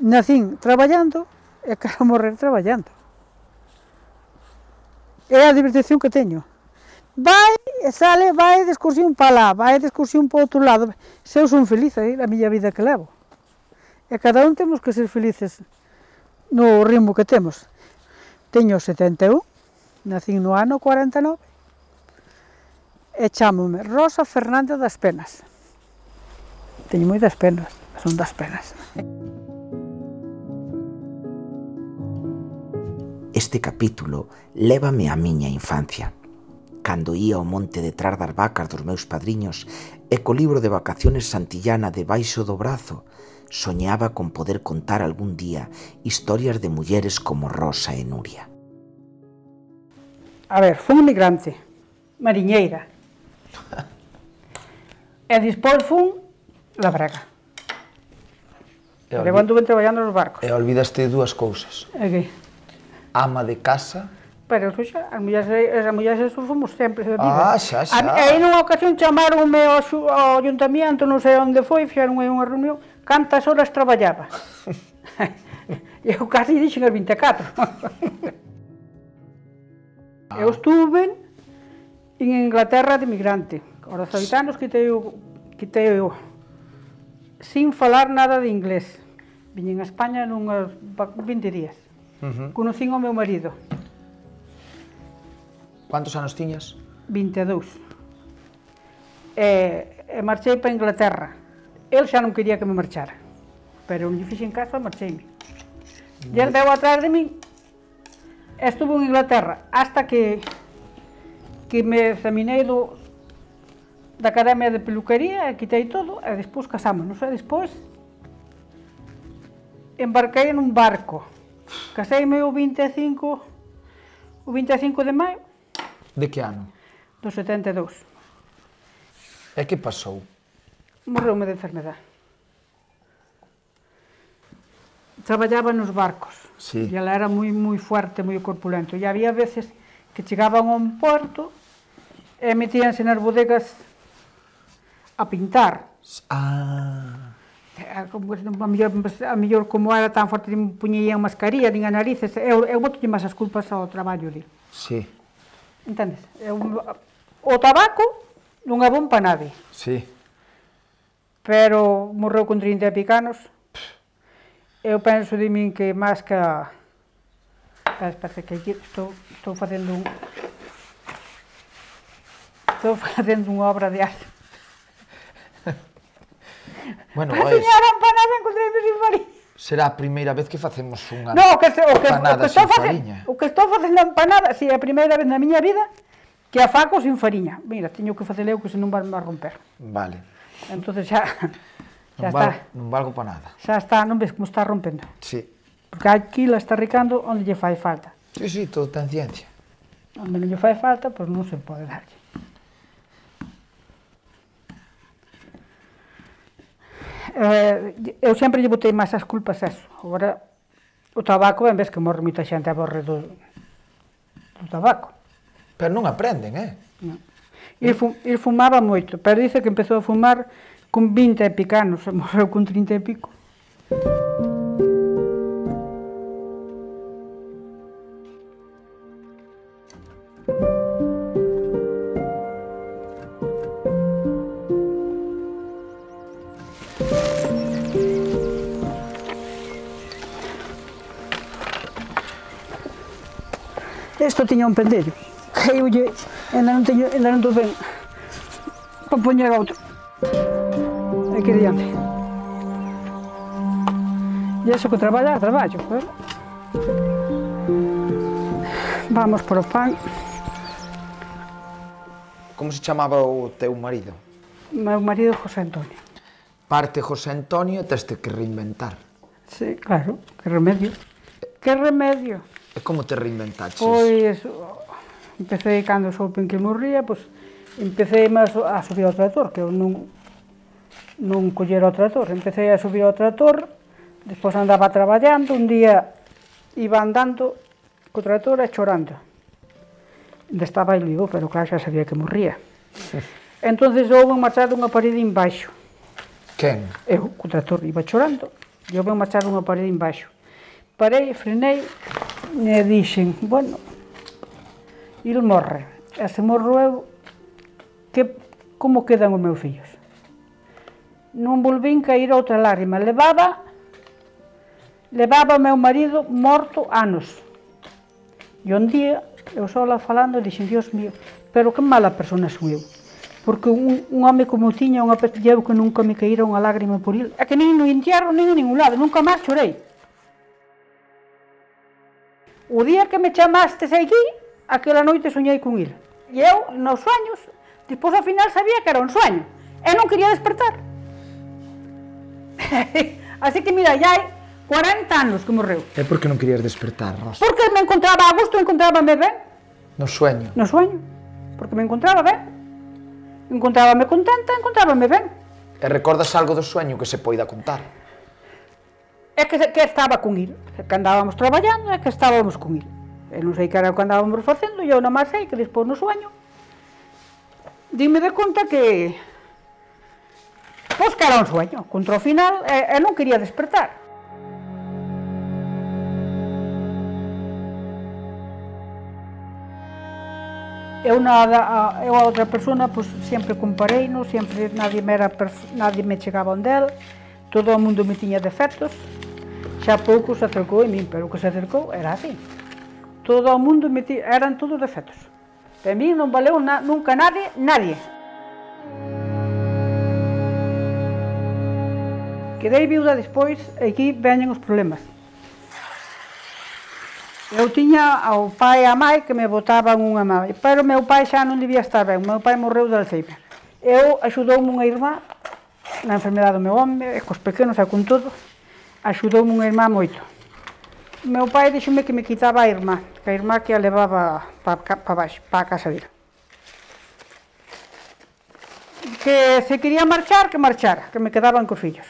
nacín traballando e quero morrer traballando. É a diversión que teño. Vai e sale, vai de excursión para lá, vai de excursión para outro lado. Se eu son feliz aí a miña vida que levo. E cada un temos que ser felices no ritmo que temos. Teño 71, nacín no ano 49 e chámome Rosa Fernández das Penas. Teño moitas penas, son das penas. Este capítulo lévame á miña infancia, cando ía ao monte detrás das vacas dos meus padriños e co libro de vacaciones santillana debaixo do brazo, soñaba con poder contar algún día historias de mulleres como Rosa e Nuria. A ver, fui migrante, mariñeira, e despois fui labrega. Pero cando ven traballando nos barcos. E olvidaste dúas cousas. E que? Ama de casa. Pero as mulleres fomos sempre da vida. Xa. E nunha ocasión chamaronme ao ayuntamiento, non sei onde foi, fixeron aí unha reunión, cantas horas traballaba. Eu casi dixen as 24. Eu estuve en Inglaterra de migrante. Aos 18 anos quitei eu sin falar nada de inglés. Viñen a España nunhas 20 días. Conocín ao meu marido. Cuántos anos tiñas? 22. E marchei para Inglaterra. El xa non quería que me marchara, pero non lle fixen caso e marcheime. E el deu atrás de min e estuve en Inglaterra hasta que me examinei da Academia de Peluquería e quitei todo e despois casámonos. E despois embarquei nun barco. Caseime o 25 de maio. De que ano? Do 72. E que pasou? Morreume de enfermedade. Traballaba nos barcos. Sí. E ela era moi fuerte, moi corpulento. E había veces que chegaban a un porto e metíanse nas bodegas a pintar. A mellor como era tan forte, puñían mascarilla, nin a narices. Eu botolle máis as culpas ao traballo dele. Sí. Entendes? O tabaco non é bon para nadie. Sí. Pero morreu con 30 e pico anos. Eu penso de min que máis que a... Espera, que aquí estou facendo un... Estou facendo unha obra de arte. Bueno, para soñar a empanada encontrei-me sin fariña. Será a primeira vez que facemos unha empanada sin fariña. O que estou facendo a empanada, si é a primeira vez na miña vida que a faco sin fariña. Mira, teño que facer eu que senón vai a romper. Vale. Entonces xa está. Non valgo para nada. Xa está, non ves como está rompendo? Sí. Porque aquí la está ricando onde lle fai falta. Sí, todo ten ciencia. Onde non lle fai falta, pois non se pode darlle. Eu sempre lle botei máis as culpas a eso. Agora, o tabaco, en vez que morre moita xente a borre do tabaco. Pero non aprenden, Non. Il fumaba moito, pero dice que empezou a fumar con 20 e pico anos, e morreu con 30 e pico. Isto tiña un pendello, caíulle, ainda non estou ben para poñer outro. Aquí diante. E iso que traballo, pero... Vamos por o pan. Como se chamaba o teu marido? Meu marido José Antonio. Parte José Antonio e teste que reinventar. Sí, claro, que remedio. Que remedio. E como te reinventaches? Pois, empecé cando soupen que morría, pois, empecé a subir ao trator, que eu non collera o trator. Empecé a subir ao trator, despois andaba traballando, un día iba andando co trator e chorando. Ainda estaba vivo, pero claro, xa sabía que morría. Entonces houve marchar dunha parede embaixo. Quen? Eu, co trator, iba chorando, Eu vou marchar unha parede embaixo. Parei, frenei, e dixen, bueno, il morre. E se morro eu, como quedan os meus fillos? Non volvín caer outra lágrima. Levaba o meu marido morto anos. E un día, eu sola falando, dixen, Dios mío, pero que mala persona sou eu. Porque un home como tiña, unha pestia, eu que nunca me caíra unha lágrima por il, é que nin no entierro, nin en ningún lado, nunca máis chorei. O día que me chamastes aquí, aquela noite soñei con il. E eu, nos sueños, despois ao final sabía que era un sueño, e non quería despertar. Así que mira, ya hai 40 anos que morreu. E por que non querías despertar, Rosa? Porque me encontraba a gusto, encontrábame ben. No sueño? No sueño, porque me encontraba ben. Encontrábame contenta, encontrábame ben. E recordas algo do sueño que se poida contar? É que estaba con il, que andábamos traballando e que estábamos con il. Eu non sei que era o que andábamos facendo, e eu nomás sei que despois no sueño dime de conta que pois que era un sueño, contra o final e non quería despertar. Eu a outra persona, pois, sempre compareino, sempre nadie me chegaba onde el, todo o mundo me tiña defectos, xa pouco se acercou a min, pero o que se acercou era así. Todo o mundo eran todos defectos. E a min non valeu nunca nadie. Quedei viuda despois, e aquí veñen os problemas. Eu tiña ao pai e a mãe que me botaban unha mãe, pero o meu pai xa non debía estar ben, o meu pai morreu de Alzheimer. Axudoume unha irmá, na enfermedade do meu home, e cos pequenos e con todo, axudoume unha irmá moito. O meu pai dixome que me quitaba a irmá, que a irmá que a levaba para baixo, para a casa dele. Que se quería marchar, que marchara, que me quedaban cos fillos.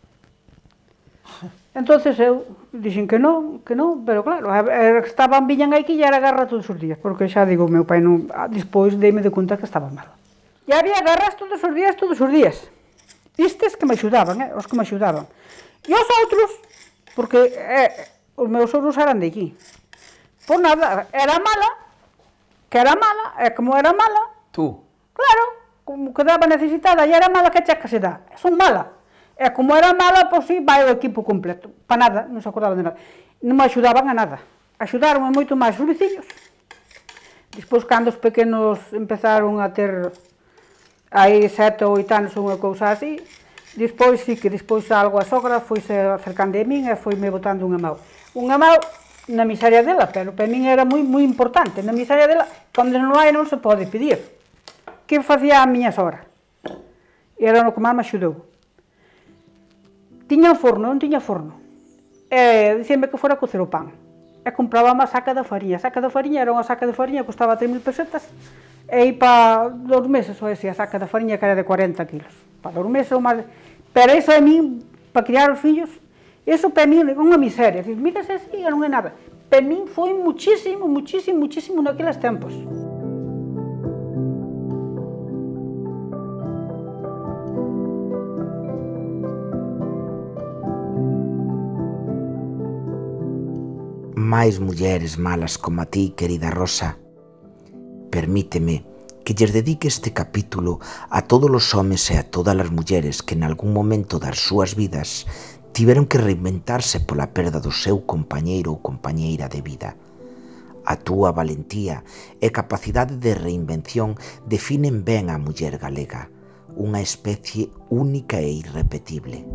Entonces eu dixen que non, pero claro, viñan aquí e era guerra todos os días, porque xa digo, meu pai non, despois deime de conta que estaba mal. E había guerras todos os días. Estes que me axudaban, os que me axudaban. E os outros, porque os meus sogros eran de aquí. Por nada, era mala, e como era mala... Tú? Claro, como quedaba necesitada e era mala, que checa se dá? Son mala. E como era mala, pois si, vai o equipo completo. Para nada, non se acordaban de nada. Non me axudaban a nada. Axudaron moito máis os veciños. Despois, cando os pequenos empezaron a ter aí 7 ou 8 anos ou unha cousa así, despois sí que algo a sogra foise acercando a min e foime botando unha mão. Unha mão na miseria dela, pero para min era moi importante. Na miseria dela, cando non hai, non se pode pedir. Que facía a miña sogra? Era o que máis me axudou. Tiña un forno, non tiña forno. E dicíame que fora a cocer o pan. E compraba unha saca de fariña. A saca de fariña era unha saca de fariña, costaba 3.000 pesetas, e para 2 meses, ou ese, a saca de fariña que era de 40 kilos. Para 2 meses ou máis. Pero iso a min, para criar os fillos, iso para min é unha miseria. Mírase así, non é nada. Para min foi muchísimo naqueles tempos. Máis mulleres malas como a ti, querida Rosa. Permíteme que lles dedique este capítulo a todos os homes e a todas as mulleres que en algún momento das súas vidas tiveron que reinventarse pola perda do seu compañeiro ou compañeira de vida. A túa valentía e capacidade de reinvención definen ben a muller galega, unha especie única e irrepetible.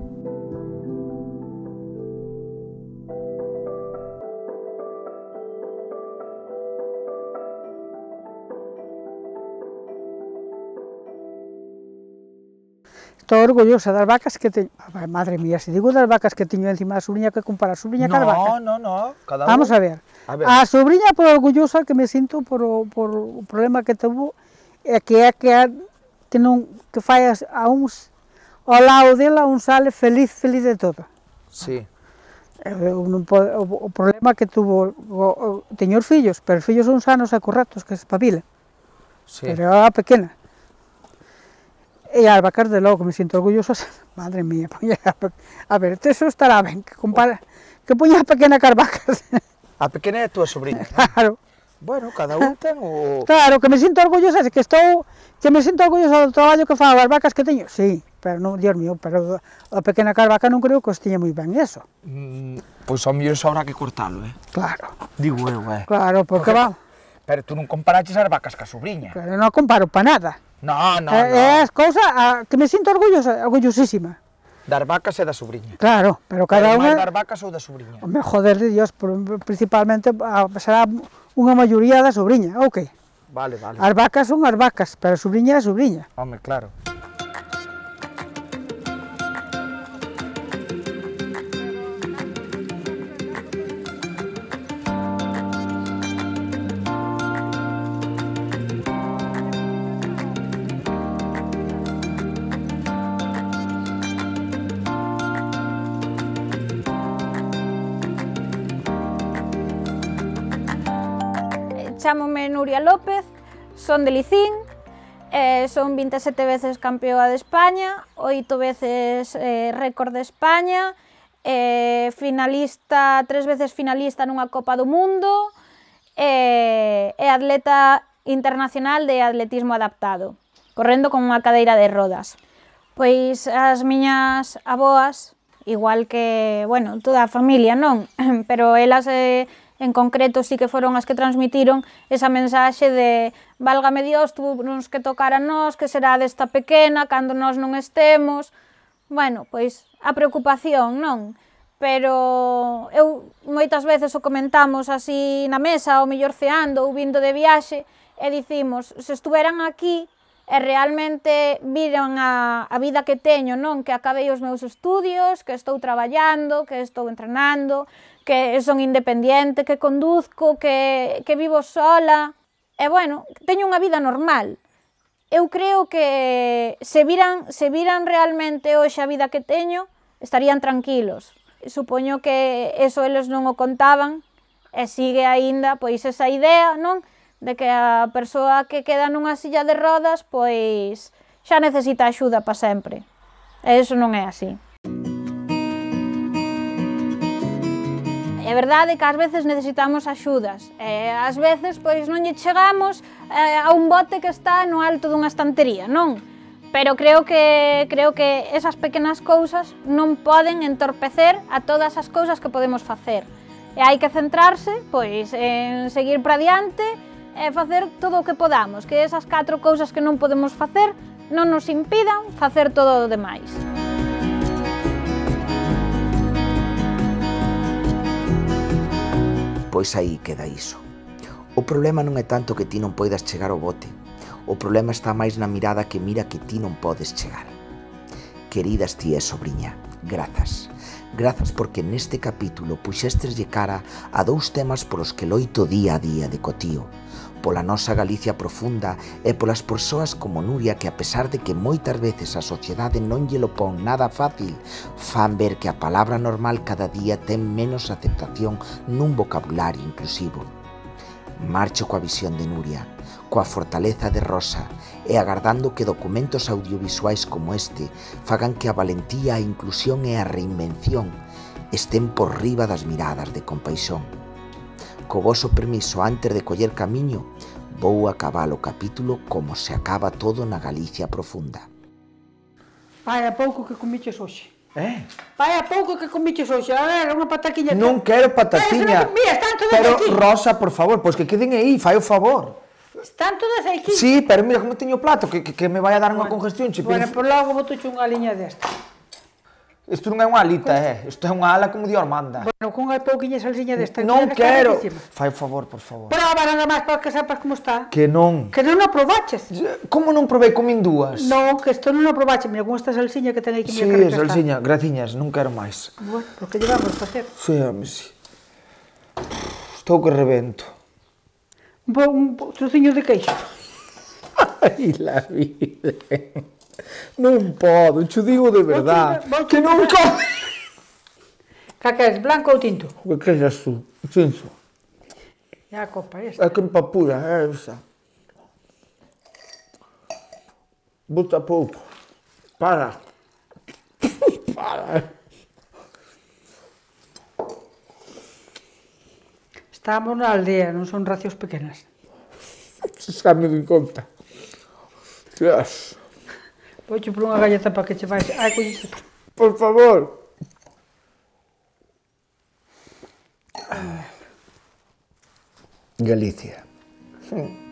Estou orgullosa das vacas que teño. Madre mía, se digo das vacas que teño encima da sobrinha, que comparar a sobrinha cada vaca. No, cada Vamos a ver. A sobrinha por orgullosa que me sinto por o problema que tuvo, é que fai a uns ao lado dela un sale feliz de todo. Sí. O problema que tuvo, teño os fillos, pero os fillos son sanos e correctos, que se espabilan. Sí. Pero a pequena. E as vacas, de logo, que me sinto orgullosas, madre mía, a ver, eso estará ben, que poña a pequena cas vacas. A pequena é a túa sobrinha. Claro. Bueno, cada un ten o... Claro, que me sinto orgullosa, que me sinto orgullosa do traballo que fago as vacas que teño, sí, pero non, Dios mío, pero a pequena cas vaca non creo que os tiña moi ben eso. Pois ao mellor xa habrá que cortalo, Claro. Digo eu, Claro, porque va, Pero tú non comparaches as vacas ca sobrinha. claro, non comparo pa nada. No. É as cousas que me sinto orgullosísima. Das vacas e da sobrinha. Claro, pero cada Pero máis unha... das vacas ou da sobrinha? Home, joder de Dios, principalmente será unha maioría da sobrinha, ok. Vale. As vacas son as vacas, pero a sobrinha é a sobrinha. Home, claro. Chámome Nuria López, son de Licín, son 27 veces campeoa de España, 8 veces récord de España, finalista, 3 veces finalista nunha Copa do Mundo e atleta internacional de atletismo adaptado, correndo con unha cadeira de rodas. Pois as miñas avoas, igual que, bueno, toda a familia, non? Pero elas en concreto sí que foron as que transmitiron esa mensaxe de válgame Dios, nos que tocar a nós, que será desta pequena, cando nós non estemos. Bueno, pois a preocupación, non? Pero eu moitas veces o comentamos así na mesa, ou mellor ceando, ou vindo de viaxe, e dicimos, se estuveran aquí, e realmente viran a vida que teño, non? Que acabei os meus estudios, que estou traballando, que estou entrenando, que son independiente, que conduzco, que vivo sola. E, bueno, teño unha vida normal. Eu creo que se viran realmente hoxe a vida que teño, estarían tranquilos. Supoño que eso eles non o contaban, e sigue aínda, pois, esa idea, non? De que a persoa que queda nunha silla de rodas, pois, xa necesita axuda para sempre. E iso non é así. É verdade que ás veces necesitamos axudas, e ás veces pois non lle chegamos a un bote que está no alto dunha estantería, non? Pero creo que esas pequenas cousas non poden entorpecer a todas as cousas que podemos facer. E hai que centrarse pois en seguir para diante e facer todo o que podamos, que esas 4 cousas que non podemos facer non nos impidan facer todo o demais. Pois aí queda iso. O problema non é tanto que ti non poidas chegar ao bote. O problema está máis na mirada que mira que ti non podes chegar. Queridas tías sobriña, grazas. Grazas porque neste capítulo puxesteslle cara a 2 temas polos que loito día a día de cotío. Pola nosa Galicia profunda e polas persoas como Nuria que, a pesar de que moitas veces a sociedade non lle lo pon nada fácil, fan ver que a palabra normal cada día ten menos aceptación nun vocabulario inclusivo. Marcho coa visión de Nuria, coa fortaleza de Rosa e agardando que documentos audiovisuais como este fagan que a valentía, a inclusión e a reinvención estén por riba das miradas de compaixón. Co voso permiso, antes de coller camiño, vou acabar o capítulo como se acaba todo na Galicia profunda. Vai a pouco que comiches hoxe. Vai a pouco que comiches hoxe. A ver, unha pataquiña. Non quero patatiña. Non comías, están todas pero, aquí. Rosa, por favor, pois que queden aí, fai o favor. Están todas aquí. Sí, pero mira como teño o plato, que me vai a dar unha congestión. Bueno, por logo botoche unha liña desta. Isto non é unha alita, isto é unha ala como de Armanda. Bueno, con unha pouquiña salsiña desta. Non quero. Fai o favor, por favor. Prova nada máis para que sepas como está. Que non. Que non o probaches. Como non probei comín dúas? Non, que isto non o probaches. Mira, con esta salsiña que ten aquí. Sí, salsiña, graciñas, non quero máis. Bueno, porque llevamos a facer. Sí, home, sí. Estou que rebento. Un trociño de queixo. Ai, la vida. Non podo, xo digo de verdade. Que non come. Que queres, blanco ou tinto? Que queres tú? Tinto. É a copa esta. É que empapura, é esa. Bota pouco. Para. Para. Estamos na aldea, non son racións pequenas. Xa me doy conta. Dios. Vouche por unha galleta para que che vais. Ai, colliste. Por favor. Galicia.